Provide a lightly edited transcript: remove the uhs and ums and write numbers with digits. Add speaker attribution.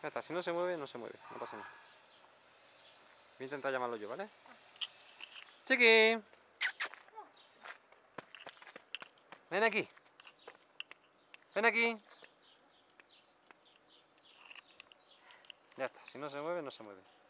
Speaker 1: Ya está, si no se mueve, no se mueve, no pasa nada. Voy a intentar llamarlo yo, ¿vale? ¡Chiqui! Ven aquí. Ven aquí. Ya está, si no se mueve, no se mueve.